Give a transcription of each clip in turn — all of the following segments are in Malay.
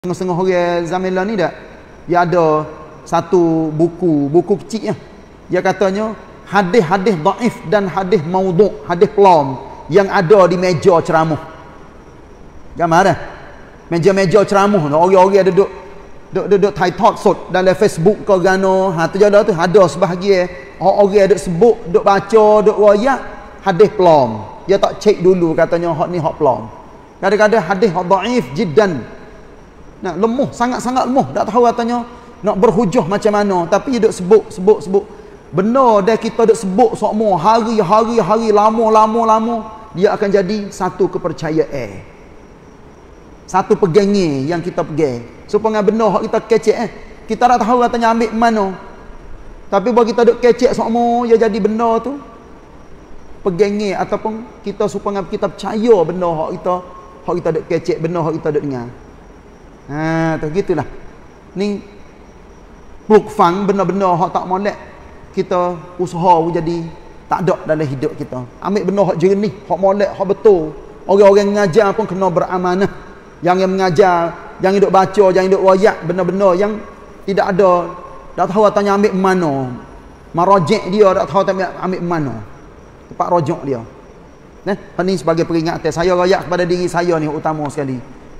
Setengah-setengah orang zaman ni tak, dia ada satu buku kecil dia katanya hadis-hadis dhaif dan hadis maudhu', hadis pelam yang ada di meja ceramah. Gambar dah. Meja-meja ceramah tu orang-orang duduk thai talk sot dalam Facebook ke gano, tu jadi tu ada sebahagian orang duk sebut, duk baca, duk royak hadis pelam. Dia tak cek dulu katanya hak ni hak pelam. Kadang-kadang hadis hak dhaif jiddan. Nak lemah, sangat-sangat lemah. Tak tahu katanya nak berhujah macam mana. Tapi dia duk sebut. Benda dah kita duk sebut semua hari-hari lama. Dia akan jadi satu kepercayaan. Satu pegangan yang kita pegang. Supaya benda hak kita kecek kita tak tahu katanya ambil mana. Tapi bila kita duk kecek semua, dia jadi benda tu pegangan ataupun kita supaya kita percaya benda hak kita duk kecek, benda hak kita duk dengar. Tu gitulah. Ni plug fang benda-benda hak tak molek kita usaha jadi tak ada dalam hidup kita. Ambil benda hak jernih, hak molek, hak betul. Orang-orang mengajar pun kena beramanah. Yang mengajar, yang duk baca, yang duk royak benda-benda yang tidak ada, tak tahu tanya ambil mana. Marajik dia tak tahu ambil mana. Tempat rojak dia. Ini sebagai peringatan saya royak kepada diri saya ni utama sekali.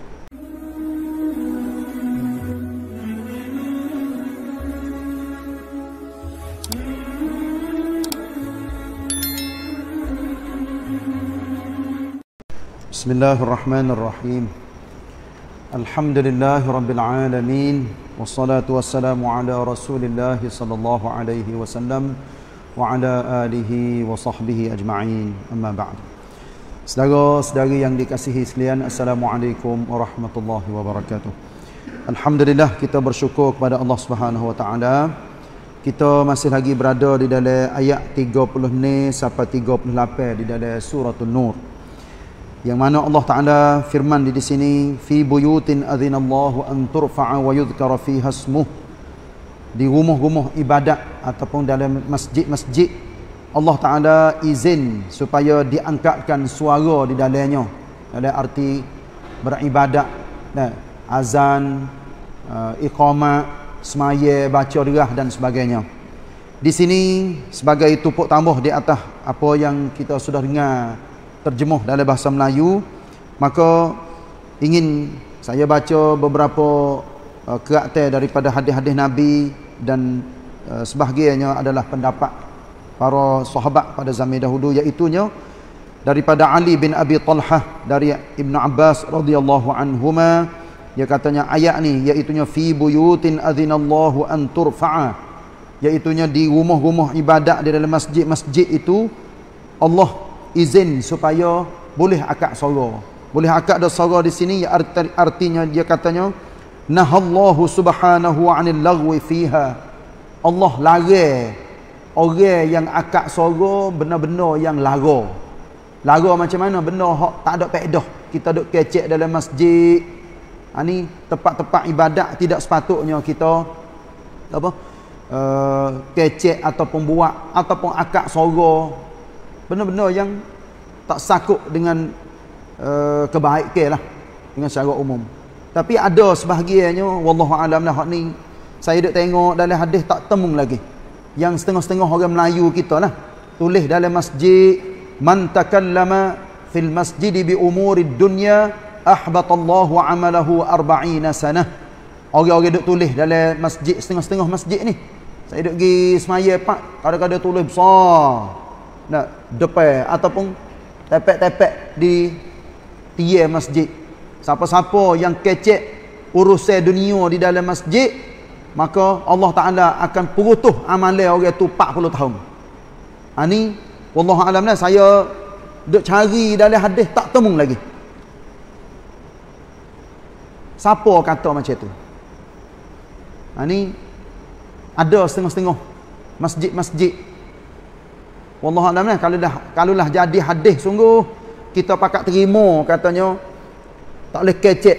Bismillahirrahmanirrahim. Alhamdulillahi rabbil alamin. Wassalatu wassalamu ala Rasulillah sallallahu alaihi wasallam wa ala alihi wa sahbihi ajma'in. Amma ba'd. Saudara-saudari yang dikasihi sekalian, assalamualaikum warahmatullahi wabarakatuh. Alhamdulillah, kita bersyukur kepada Allah Subhanahu wa taala. Kita masih lagi berada di dalam ayat 30 ni sampai 38 di dalam surah An-Nur. Yang mana Allah Ta'ala firman di sini, fi buyutin adzinallahu an turfa'a wa yudhkara fiha ismuh. Di rumah-rumah ibadat ataupun dalam masjid-masjid, Allah Ta'ala izin supaya diangkatkan suara di dalamnya. Dalam arti beribadat, azan, iqamah, semaya, baca derah dan sebagainya. Di sini sebagai tupuk tambah di atas apa yang kita sudah dengar terjemuh dalam bahasa Melayu, maka ingin saya baca beberapa kerakter daripada hadis-hadis Nabi dan sebahagiannya adalah pendapat para sahabat pada zaman dahulu, iaitunya daripada Ali bin Abi Talhah dari Ibn Abbas radhiyallahu anhuma, dia katanya ayat ni iaitunya fi buyutin adzinallahu an turfa'a, iaitunya di rumah-rumah ibadat di dalam masjid-masjid itu Allah izin supaya boleh akad suara. Boleh akad ada suara di sini artinya dia katanya nahallahu subhanahu 'anil lagwi fiha. Allah larang orang yang akad suara benar-benar yang lara. Lara macam mana? Benda hak tak ada faedah. Kita duk kecek dalam masjid. Ni tempat-tempat ibadat tidak sepatutnya kita kecek ataupun buat ataupun akad suara. Benar-benar yang tak sakut dengan kebaikan lah dengan secara umum. Tapi ada sebahagiannya wallahu alam lah, hak ni saya duk tengok dalam hadis tak temu lagi. Yang setengah-setengah orang Melayu kita lah tulis dalam masjid, man takallama fil masjid bi umurid dunya ahbatallahu amalahu 40 sanah. Orang-orang duk tulis dalam masjid, setengah-setengah masjid ni. Saya duk pergi semaya pak, kadang-kadang tulis besar depan ataupun tepek-tepek di tiang masjid. Siapa-siapa yang kecek urusan dunia di dalam masjid, maka Allah Ta'ala akan purutuh amalan orang tu 40 tahun. Ni wallahu alam lah, saya duk cari dalam hadis tak temu lagi. Siapa kata macam tu? Ni ada setengah-setengah masjid-masjid. Wallahu a'lam, kalaulah jadi hadis sungguh kita pakat terima katanya tak boleh kecek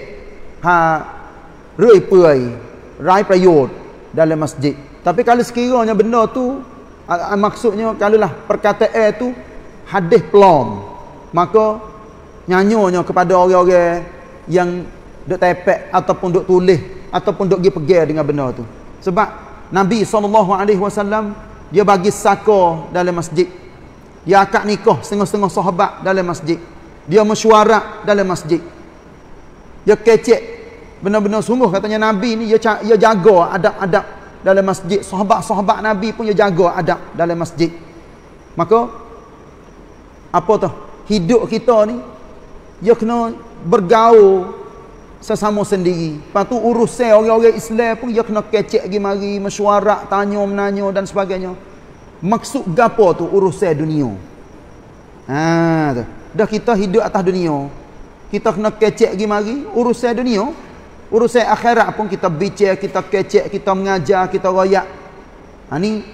rai prayod dalam masjid. Tapi kalau sekiranya benda tu maksudnya kalaulah perkataan tu hadis pelam, maka nyanyonya kepada orang-orang yang duk tepek ataupun duk tulis ataupun duk pergi pegang dengan benda tu. Sebab Nabi SAW dia bagi saka dalam masjid. Dia akad nikah setengah-setengah sahabat dalam masjid. Dia mesyuarat dalam masjid. Dia kecek benar-benar sungguh katanya Nabi ni dia jaga adab-adab dalam masjid. Sahabat-sahabat Nabi pun dia jaga adab dalam masjid. Maka apa tu? Hidup kita ni dia kena bergaul sesama sendiri. Lepas tu urusan orang-orang Islam pun dia kena kecek pergi mari, mesyuarat, tanya menanya dan sebagainya. Maksud gapo tu? Urusan dunia. Tu. Dah kita hidup atas dunia. Kita kena kecek pergi mari urusan dunia. Urusan akhirat pun kita bincang, kita kecek, kita mengajar, kita royak. Ni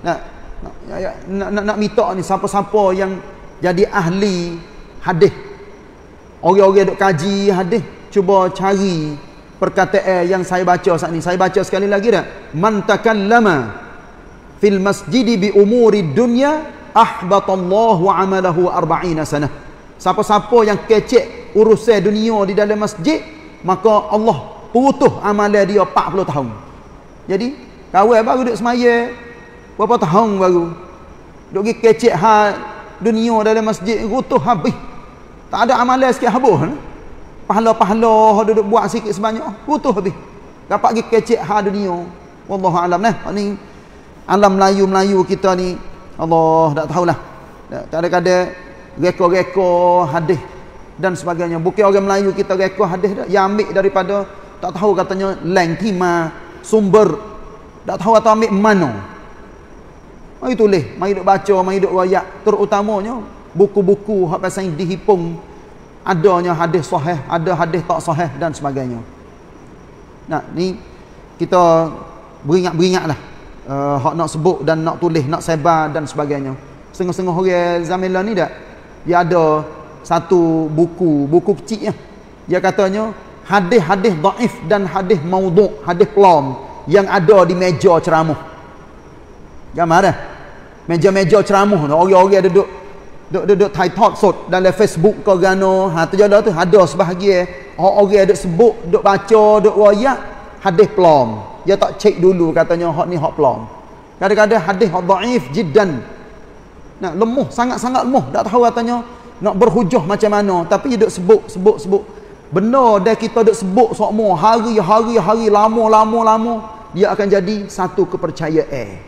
nak minta ni siapa-siapa yang jadi ahli hadis. Orang-orang duk kaji hadis, cuba cari perkataan yang saya baca saat ni. Saya baca sekali lagi dah. Man takallama fil masjidi bi umuri dunya ahbatallahu amalahu 40 sanah. Siapa-siapa yang kecek urusan dunia di dalam masjid, maka Allah putus amalan dia 40 tahun. Jadi kawan baru duduk semaya berapa tahun baru duk pergi kecek hal dunia dalam masjid, rutuh habis. Tak ada amalan sikit habis. Pahala-pahala duduk buat sikit sebanyak, rutuh habis. Dapat pergi kecek hal dunia. Wallahu alam nah. Ni alam Melayu kita ni Allah tak tahulah. Tak ada kadang reka-reka hadis dan sebagainya. Bukan orang Melayu kita reka hadis dah, yang ambil daripada tak tahu katanya lain timah sumber, tak tahu atau ambil mana. Mari tulis, mari duk baca, mari duk royak. Terutamanya buku-buku hak pasal dihipung adanya hadis sahih, ada hadis tak sahih dan sebagainya. Nah, ni kita beringat-beringatlah hak nak sebut dan nak tulis, nak sebar dan sebagainya. Setengah-setengah orang zaman ni dak dia ada satu buku kecil ya. Dia katanya hadis-hadis dhaif dan hadis maudhu', hadis pelam yang ada di meja ceramah. Gambar dah. Meja-meja ceramah tu orang-orang duduk talk sot dalam Facebook ke gano. Tu jadi tu ada sebahagian orang duduk sebut, duduk baca, duduk royak hadis pelam. Dia tak cek dulu katanya hak ni hak pelam. Kadang-kadang hadis hak dhaif jiddan. Nah, lemah, sangat-sangat lemah. Tak tahu katanya nak berhujah macam mana, tapi dia duk sebut. Benda dah kita duk sebut semua hari-hari lama, dia akan jadi satu kepercayaan.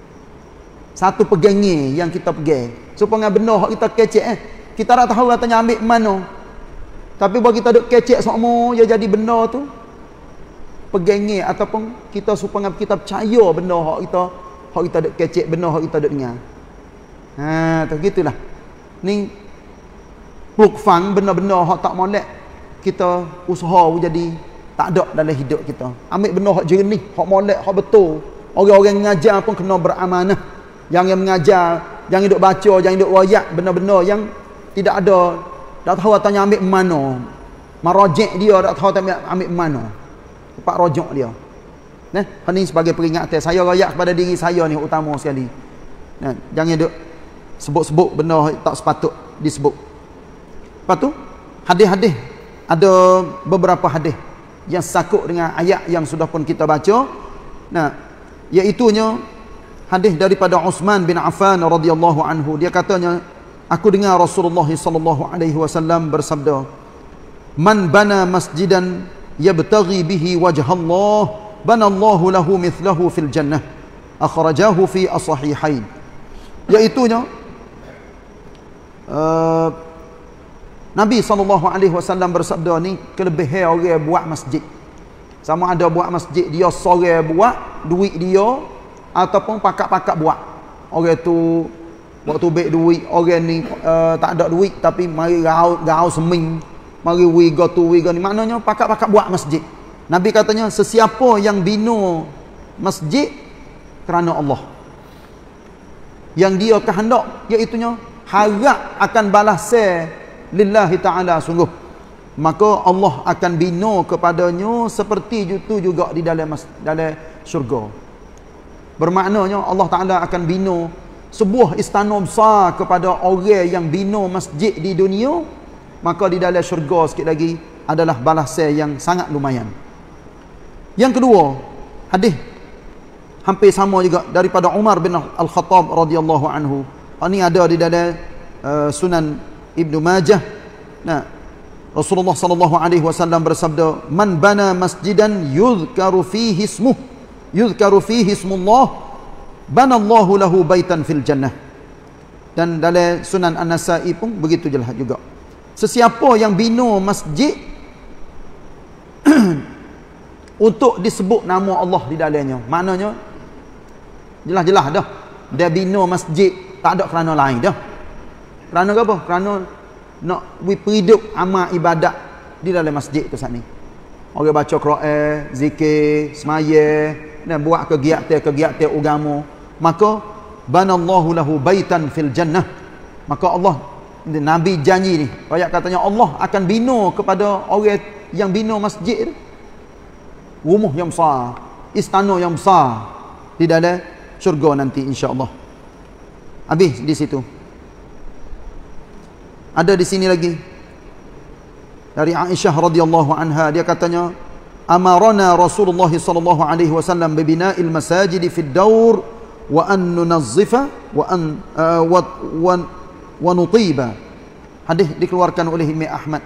Satu pegangan yang kita pegang. Supaya benda hak kita kecek kita tak tahu katanya ambil mana. Tapi bila kita duk kecek semua, dia jadi benda tu pegangan ataupun kita supaya kita percaya benda hak kita duk kecek, benda hak kita duk dengar. Tu gitulah. Ni pluk-fang benda-benda hak tak molek kita usaha jadi tak ada dalam hidup kita. Ambil benda hak jernih, hak molek, hak betul. Orang-orang mengajar pun kena beramanah. Jangan mengajar, jangan duk baca, jangan duk royak benda-benda yang tidak ada, tak tahu tanya ambil mana. Marajik dia tak tahu ambil mana. Tempat rojak dia. Nah, ini sebagai peringatan saya royak kepada diri saya ni utama sekali. Nah, jangan duk sebut-sebut benda tak sepatut disebut. Lepas tu hadis-hadis, ada beberapa hadis yang sakut dengan ayat yang sudah pun kita baca. Nah, iaitunya hadis daripada Uthman bin Affan radhiyallahu anhu. Dia katanya, aku dengar Rasulullah sallallahu alaihi wasallam bersabda, "Man bana masjidan yabtaghi bihi wajha Allah, bana Allahu lahu mithlahu fil jannah." Akhrajahu fi as-sahihain. Iaitunya Nabi SAW bersabda ni, kelebihan orang buat masjid. Sama ada buat masjid dia seorang buat, duit dia, ataupun pakak-pakak buat. Orang tu waktu baik duit, orang ni tak ada duit tapi mari gau seming, mari we go ni. Maknanya pakak-pakak buat masjid. Nabi katanya, sesiapa yang bina masjid kerana Allah, yang dia kehendak, iaitunya harap akan balasan lillahi ta'ala sungguh, maka Allah akan bina kepadanya seperti itu juga di dalam syurga. Bermaknanya Allah Ta'ala akan bina sebuah istana besar kepada orang yang bina masjid di dunia, maka di dalam syurga sikit lagi adalah balasan yang sangat lumayan. Yang kedua, hadis hampir sama juga daripada Umar bin Al-Khattab radhiyallahu anhu. Ini ada di dalam Sunan Ibnu Majah. Nah, Rasulullah sallallahu alaihi wasallam bersabda, "Man bana masjidan yuzkaru fihi ismullah, banallahu lahu baitan fil jannah." Dan dalam Sunan An-Nasa'i pun begitu jelas juga. Sesiapa yang bina masjid untuk disebut nama Allah di dalamnya, maknanya jelas-jelas dah dia bina masjid, tak ada kerana lain dah. Kerana apa? Kerana nak hidup amal ibadat di dalam masjid tu saat ni. Orang baca Quran, zikir, semaya, dan buat kegiatan agama, maka banallahu lahu baitan fil jannah. Maka Allah, Nabi janji ni, ayat katanya Allah akan bina kepada orang yang bina masjid rumah yang besar, istana yang besar di dalam syurga nanti insya-Allah. Habis di situ. Ada di sini lagi dari Aisyah radhiyallahu anha, dia katanya, amarana Rasulullah sallallahu alaihi wasallam bi bina'il masajid fid daur wa an nunazzifa wa nutiba. Hadis dikeluarkan oleh Imam Ahmad.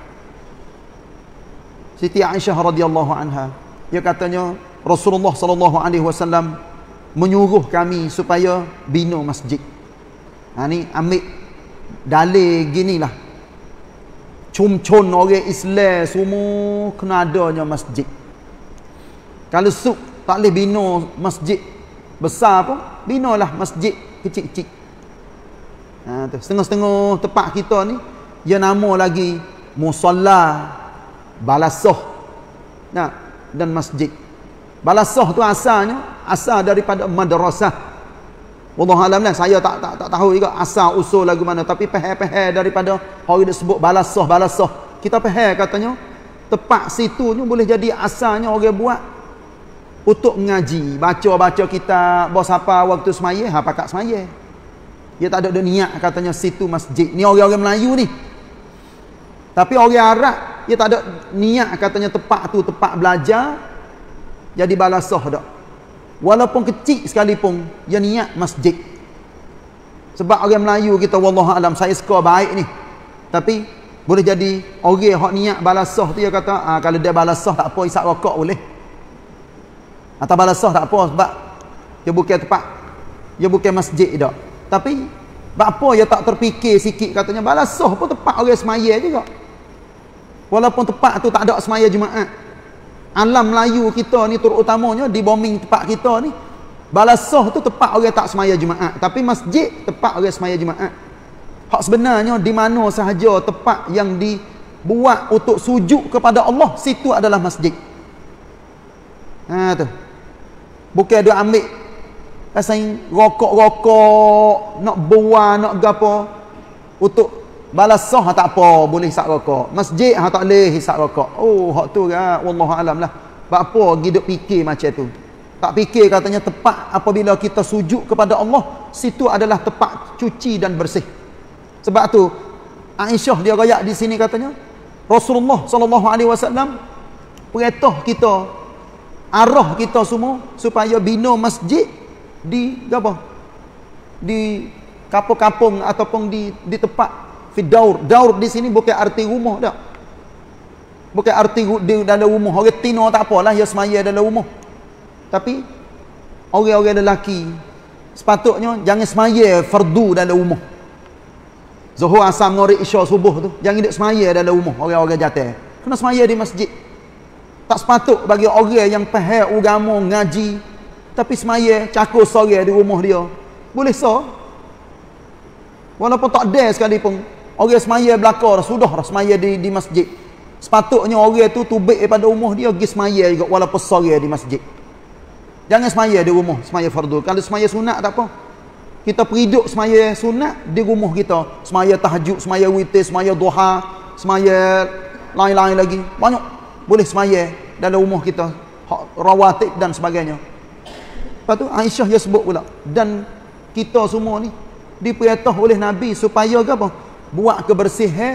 Siti Aisyah radhiyallahu anha, dia katanya Rasulullah sallallahu alaihi wasallam menyuruh kami supaya bina masjid. Ni ambil dalil ginilah. Cun-cun orang Islam semua kena adanya masjid. Kalau suk tak boleh bina masjid besar pun, binalah masjid kecil-kecil. Tu setengah-setengah tempat kita ni dia nama lagi musalla, balasah, dan masjid. Balasah tu asal daripada madrasah. Wallahu alam lah, saya tak tahu juga asal usul lagu mana, tapi pahal-pahal daripada orang disebut balasah. Kita pahal katanya tempat situ ni boleh jadi asalnya orang buat untuk mengaji, baca kitab, bos apa waktu semaya, pakat semaya. Dia tak ada niat katanya situ masjid. Ni orang-orang Melayu ni. Tapi orang Arab dia tak ada niat katanya tempat tu tempat belajar jadi balasah dak. Walaupun kecil sekalipun dia niat masjid. Sebab orang Melayu kita wallahu alam, saya suka baik ni. Tapi boleh jadi orang hak niat balasah tu dia kata, kalau dia balasah tak apa, isap rokok boleh. Atau balasah tak apa sebab dia bukan tempat, dia bukan masjid dak. Tapi apa dia tak terfikir sikit katanya balasah pun tempat orang semaya juga. Walaupun tempat tu tak ada semaya Jumaat. Alam Melayu kita ni terutamanya di bombing tempat kita ni, balasah tu tempat orang tak semaya Jumaat, tapi masjid tempat orang semaya Jumaat. Hak sebenarnya di mana sahaja tempat yang dibuat untuk sujud kepada Allah, situ adalah masjid. Tu. Bukan dia ambil rasanya rokok-rokok, nak buah, nak gapo untuk balasah tak apa, boleh hisap rokok. Masjid tak boleh hisap rokok. Hak tu kan wallahu alam lah. Apa hidup fikir macam tu. Tak fikir katanya tempat apabila kita sujud kepada Allah, situ adalah tempat cuci dan bersih. Sebab tu Aisyah dia royak di sini katanya Rasulullah sallallahu alaihi wasallam perintah kita, arah kita semua supaya bina masjid di apa? Di kampung-kampung ataupun di tempat Daur. Daur di sini bukan arti rumah dak. Bukan arti di dalam rumah. Orang tino tak apalah, dia semaya dalam rumah. Tapi orang-orang lelaki sepatutnya jangan semaya fardu dalam rumah. Zuhur, asar, maghrib, isya, subuh tu jangan duduk semaya dalam rumah orang-orang jatuh. Kena semaya di masjid. Tak sepatut bagi orang yang faham agama, ngaji, tapi semaya cakur sore di rumah dia. Boleh sah. Walaupun tak ada sekalipun. Orang semaya belakang dah, sudah dah semaya di masjid. Sepatutnya orang tu tubik daripada rumah dia pergi semaya juga walaupun sore di masjid. Jangan semaya di rumah, semaya fardu. Kalau semaya sunat tak apa. Kita periduk semaya sunat di rumah kita. Semaya tahajud, semaya witir, semaya duha, semaya lain-lain lagi. Banyak boleh semaya dalam rumah kita. Rawatib dan sebagainya. Lepas tu Aisyah dia sebut pula. Dan kita semua ni diperintah oleh Nabi supaya apa? Buat kebersihan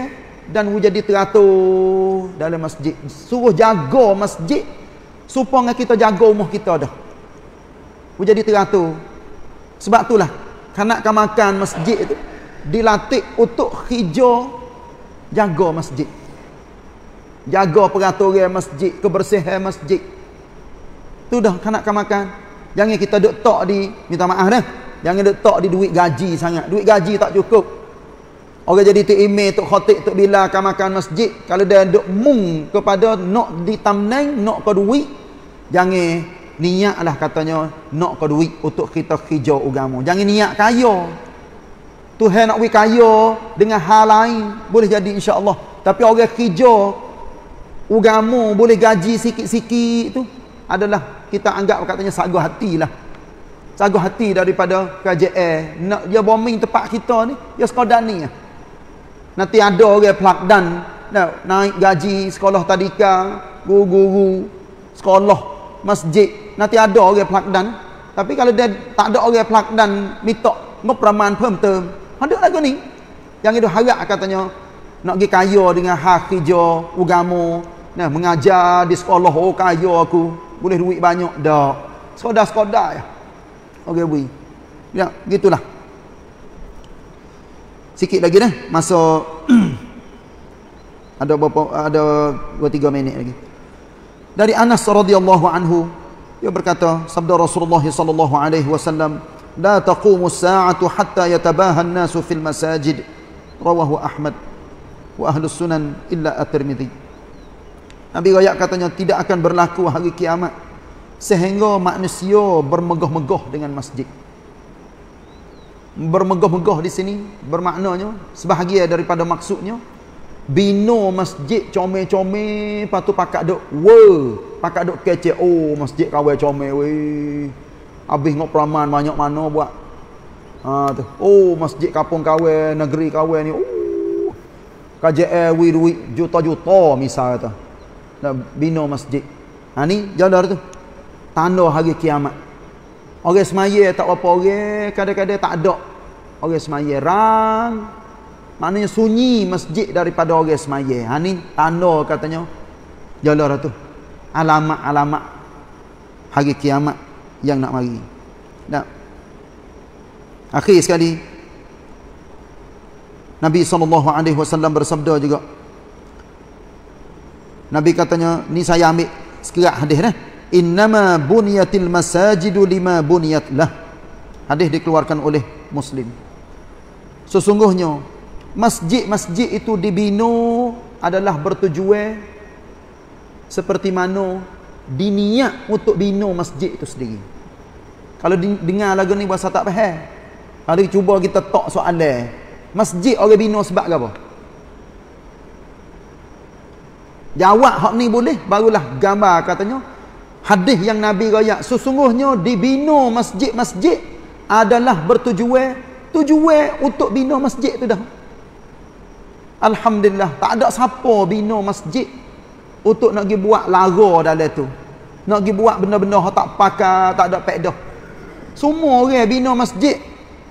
dan jadi teratur dalam masjid. Suruh jaga masjid supaya kita jaga rumah kita dah. Jadi teratur. Sebab itulah kanak-kanakan masjid itu dilatih untuk hijau jaga masjid. Jaga peraturan masjid, kebersihan masjid. Tu dah kanak-kanakan. Jangan kita duk tok di, minta maaf dah. Jangan duk tok di duit gaji sangat. Duit gaji tak cukup. Orang jadi tu imam, tu khatib, tu bila makan masjid, kalau dia duk mung kepada nak ditamneng, nak ke duit, jangan niatlah katanya nak ke duit untuk kita hijau agama. Jangan niat kaya. Tuhan nak we kaya dengan hal lain boleh jadi insya-Allah. Tapi orang hijau agama boleh gaji sikit-sikit tu adalah kita anggap katanya saguh hatilah. Saguh hati daripada kerajaan. Nak dia bombing tempat kita ni, dia sekadar ni. Nanti ada orang pelakdan naik gaji sekolah tadika, guru-guru sekolah masjid, nanti ada orang pelakdan. Tapi kalau dia tak ada orang pelakdan minta ngeperaman พิ่มเติม, ada lagu ni yang itu harap katanya nak pergi kaya dengan hak hijau agama, nah mengajar di sekolah, oh kaya aku boleh duit banyak dak, sekadar-sekadar ya okey bui ya gitulah. Sikit lagi dah masa ada 2-3 minit lagi. Dari Anas radhiyallahu anhu, dia berkata, sabda Rasulullah sallallahu alaihi wasallam, la taqumu as-sa'atu hatta yatabaha an-nasu fil masajid, rawahu Ahmad wa ahlus sunan illa at-Tirmidzi. Nabi riwayat katanya tidak akan berlaku hari kiamat sehingga manusia bermegah-megah dengan masjid. Bermegah-megah di sini bermaknanya sebahagian daripada maksudnya bina masjid comel-comel, patu pakak duk pakak duk kece, oh masjid kawai comel weh, habis ngok peraman banyak mana buat tu, oh masjid kampung kawai, negeri kawai ni, KJL duit juta-juta misal tu nak bina masjid. Ni jalan tu tanda hari kiamat. Orang semaya tak apa orang, kadang-kadang tak ada orang semaya rang. Maknanya sunyi masjid daripada orang semaya. Ni tanda katanya jalan tu. Alamat-alamat hari kiamat yang nak mari. Nah. Akhir sekali Nabi SAW bersabda juga. Nabi katanya, ni saya ambil sekerat hadis dah. Innama bunyatil masajidu lima bunyat lah. Hadis dikeluarkan oleh Muslim. Sesungguhnya masjid-masjid itu dibina adalah bertujuan seperti mana diniat untuk bina masjid itu sendiri. Kalau dengar lagu ni bahasa tak faham, kalau cuba kita tok soalan, masjid orang bina sebab apa? Jawab hak ni boleh, barulah gambar katanya hadis yang Nabi riwayat, sesungguhnya dibina masjid-masjid adalah bertujuan untuk bina masjid tu dah. Alhamdulillah, tak ada siapa bina masjid untuk nak pergi buat lara dalam tu, nak pergi buat benda-benda yang tak pakai, tak ada faedah. Semua orang bina masjid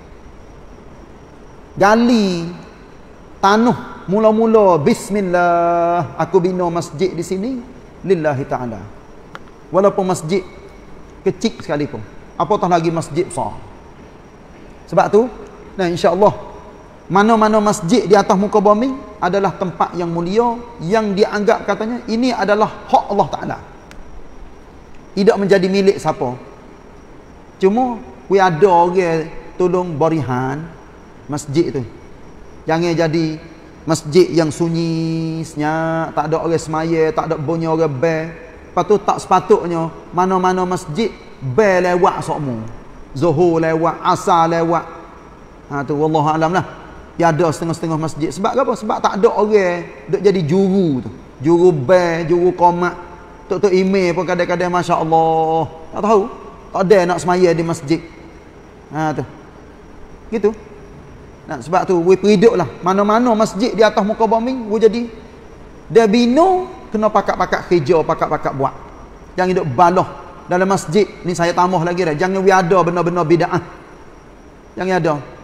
gali tanah mula-mula, bismillah, aku bina masjid di sini lillahi ta'ala. Walaupun masjid kecil sekalipun, apatah lagi masjid besar. Sebab tu, nah insya-Allah mana-mana masjid di atas muka bumi adalah tempat yang mulia, yang dianggap katanya ini adalah hak Allah Taala. Tidak menjadi milik siapa. Cuma we ada orang tolong barihan masjid tu. Jangan jadi masjid yang sunyi, senyap, tak ada orang semaya, tak ada bunyi orang bel. Lepas tu tak sepatutnya mana-mana masjid bel lewat sokmu. Zuhur lewat, asar lewat. Tu wallahu alam lah. Dia ada setengah-setengah masjid. Sebab apa? Sebab tak ada orang duk jadi juru tu. Juru bel, juru qomat. Tok-tok email pun kadang-kadang masya-Allah. Tak tahu. Tak ada nak semaya di masjid. Tu. Gitu. Nah, sebab tu we periduklah mana-mana masjid di atas muka bumi we jadi dia bina kena pakak-pakak hijau, pakak-pakak buat. Jangan duk balah dalam masjid ni. Saya tambah lagi dah, jangan we ada benda-benda bid'ah. Jangan ada.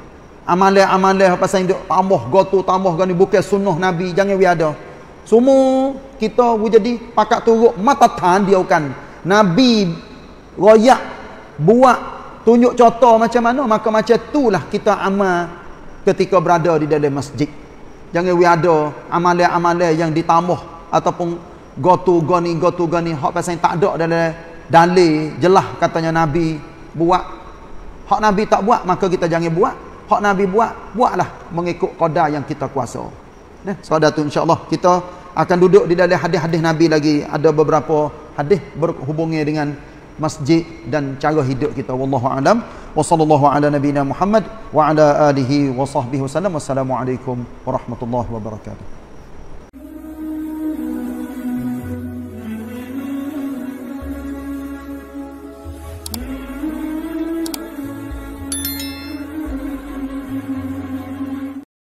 amalan-amalan pasal duk tambah gotu tambah gani bukan sunnah Nabi, jangan we ada. Semua kita jadi pakat turuk mata tan dia kan. Nabi royak buat tunjuk contoh macam mana, maka macam itulah kita amal ketika berada di dalam masjid. Jangan we ada amalan-amalan yang ditambah ataupun gotu gani hak pasal tak ada dalam dalil jelas katanya Nabi buat. Hak Nabi tak buat maka kita jangan buat. Hak Nabi buatlah mengikut qadar yang kita kuasa. Nah, saudara tu insya-Allah kita akan duduk di dalam hadis-hadis Nabi lagi. Ada beberapa hadis berhubungan dengan masjid dan cara hidup kita. Wallahu a'lam. Wa sallallahu ala nabiyyina Muhammad wa ala alihi wa sahbihi wasallam. Wassalamualaikum warahmatullahi wabarakatuh.